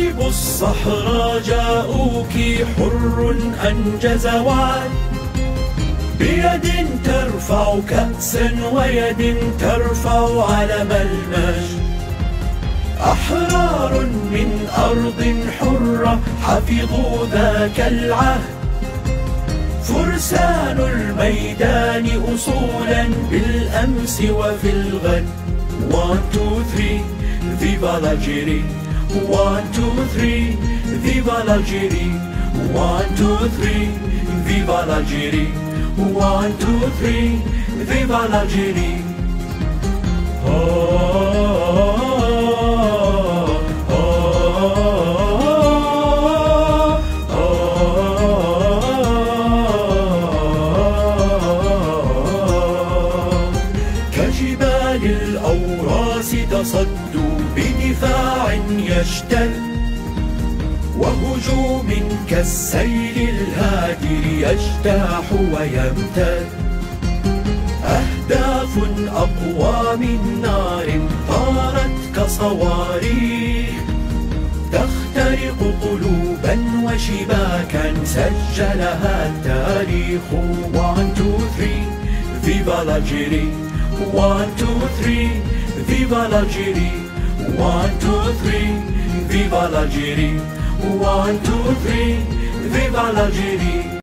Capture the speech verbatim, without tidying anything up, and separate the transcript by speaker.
Speaker 1: شيب الصحراء جاءوك حر أنجز وعد، بيد ترفع كأسا ويد ترفع علم المجد. أحرار من أرض حرة حفظوا ذاك العهد، فرسان الميدان أصولا بالأمس وفي الغد. One, two, three, viva l'Algérie. One, two, three, viva l'Algérie. One, two, three, viva l'Algérie. One, two, three, viva l'Algérie. Oh, oh, oh, oh, oh. كجبال الأوراس تصدوا بدفاع يشتد، وهجوم كالسيل الهادر يجتاح ويمتد. أهداف أقوى من نار طارت كصواريخ، تخترق قلوبا وشباكا سجلها التاريخ. One, two, three, viva l'Algérie. One, two, three, viva l'Algérie. One, two, three, viva l'Algérie. One, two, three, viva l'Algérie.